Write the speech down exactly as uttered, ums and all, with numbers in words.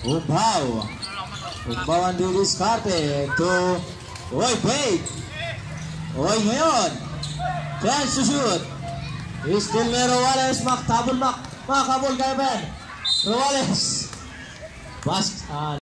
Umbaw. Umbaw ang didiskarte to Oy, wait. Oy, ngayon. Chance to shoot. Still may Roales. Maktabon mak. Makabol kayo, Ben. Roales. Bas. Uh,